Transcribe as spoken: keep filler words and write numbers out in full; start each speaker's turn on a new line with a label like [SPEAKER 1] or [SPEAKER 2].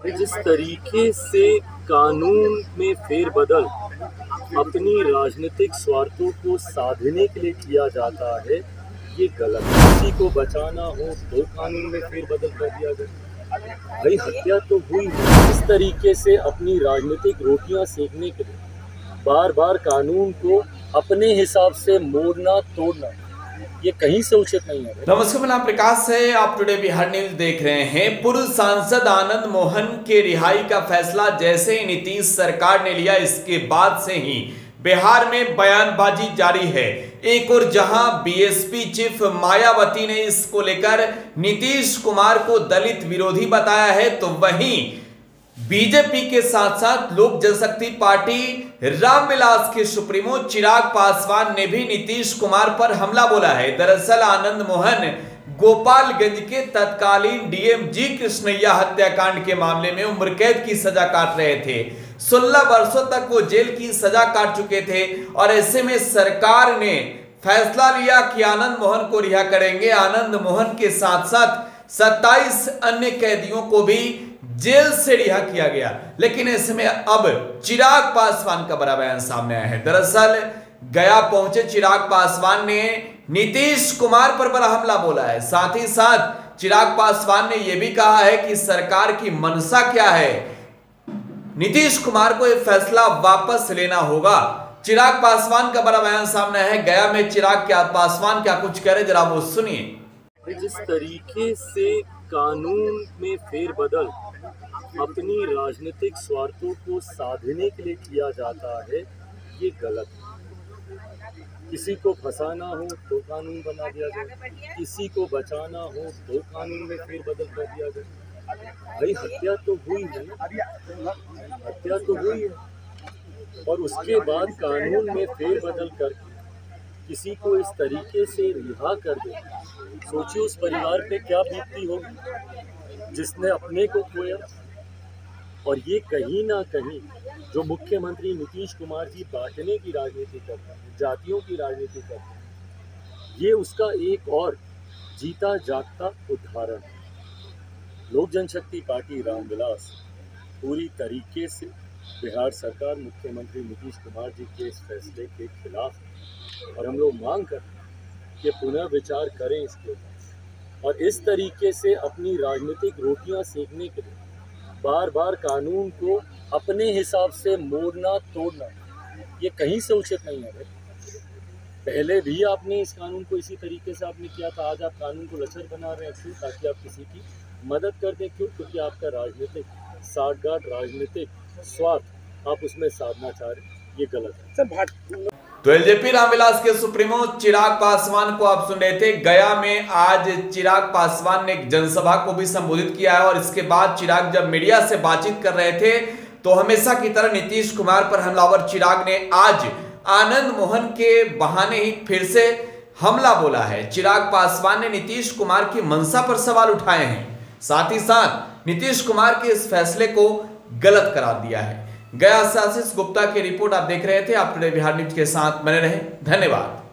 [SPEAKER 1] जिस तरीके से कानून में फेरबदल अपनी राजनीतिक स्वार्थों को साधने के लिए किया जाता है, ये गलत है। किसी को बचाना हो तो कानून में फेरबदल कर दिया जाए। भाई हत्या तो हुई है। इस तरीके से अपनी राजनीतिक रोटियां सेकने के लिए बार बार कानून को अपने हिसाब से मोड़ना तोड़ना, ये कहीं से उचित नहीं है।
[SPEAKER 2] नमस्कार, मैं प्रकाश है, आप टुडे बिहार न्यूज देख रहे हैं। पूर्व सांसद आनंद मोहन के रिहाई का फैसला जैसे ही नीतीश सरकार ने लिया, इसके बाद से ही बिहार में बयानबाजी जारी है। एक और जहां बीएसपी चीफ मायावती ने इसको लेकर नीतीश कुमार को दलित विरोधी बताया है, तो वहीं बीजेपी के साथ साथ लोक जनशक्ति पार्टी रामविलास के सुप्रीमो चिराग पासवान ने भी नीतीश कुमार पर हमला बोला है। दरअसल आनंद मोहन गोपालगंज के तत्कालीन डीएम जी कृष्णैया हत्याकांड के मामले में उम्र कैद की सजा काट रहे थे। सोलह वर्षों तक वो जेल की सजा काट चुके थे और ऐसे में सरकार ने फैसला लिया कि आनंद मोहन को रिहा करेंगे। आनंद मोहन के साथ साथ सत्ताईस अन्य कैदियों को भी जेल से रिहा किया गया। लेकिन ऐसे में अब चिराग पासवान का बड़ा बयान सामने आया है। दरअसल गया पहुंचे चिराग पासवान ने नीतीश कुमार पर बड़ा हमला बोला है। साथ ही साथ चिराग पासवान ने यह भी कहा है कि सरकार की मंशा क्या है, नीतीश कुमार को यह फैसला वापस लेना होगा। चिराग पासवान का बड़ा बयान सामने है। गया में चिराग क्या पासवान क्या कुछ कह रहे, जरा वो सुनिए।
[SPEAKER 1] जिस तरीके से कानून में फेरबदल अपनी राजनीतिक स्वार्थों को साधने के लिए किया जाता है, ये गलत है। किसी को फंसाना हो तो कानून बना दिया जाए, किसी को बचाना हो तो कानून में फेरबदल कर दिया जाए। भाई हत्या तो हुई है, हत्या तो हुई है और उसके बाद कानून में फेरबदल करके किसी को इस तरीके से रिहा कर दे, सोचिए उस परिवार पे क्या बीतती होगी जिसने अपने को खोया। और ये कहीं ना कहीं जो मुख्यमंत्री नीतीश कुमार जी बांटने की राजनीति करते हैं, जातियों की राजनीति करते हैं, ये उसका एक और जीता जागता उदाहरण है। लोक जनशक्ति पार्टी रामविलास पूरी तरीके से बिहार सरकार मुख्यमंत्री नीतीश कुमार जी के इस फैसले के खिलाफ है और हम लोग मांग करते हैं कि पुनः विचार करें इसके ऊपर और इस तरीके से अपनी राजनीतिक रोटियां सेकने के लिए बार बार कानून को अपने हिसाब से मोड़ना तोड़ना, ये कहीं से उचित नहीं है। पहले भी आपने इस कानून को इसी तरीके से आपने किया था, आज आप कानून को लचर बना रहे हैं क्यों? ताकि आप किसी की मदद कर दें। क्यों? क्योंकि आपका राजनीतिक साठगांठ, राजनीतिक स्वार्थ आप उसमें साधना चाह रहे हैं, ये गलत है।
[SPEAKER 2] तो एलजेपी रामविलास के सुप्रीमो चिराग पासवान को आप सुन रहे थे। गया में आज चिराग पासवान ने एक जनसभा को भी संबोधित किया है और इसके बाद चिराग जब मीडिया से बातचीत कर रहे थे तो हमेशा की तरह नीतीश कुमार पर हमलावर चिराग ने आज आनंद मोहन के बहाने ही फिर से हमला बोला है। चिराग पासवान ने नीतीश कुमार की मंशा पर सवाल उठाए हैं, साथ ही साथ नीतीश कुमार के इस फैसले को गलत करार दिया है। गया से आशीष गुप्ता की रिपोर्ट आप देख रहे थे। आप टुडे बिहार न्यूज के साथ बने रहें। धन्यवाद।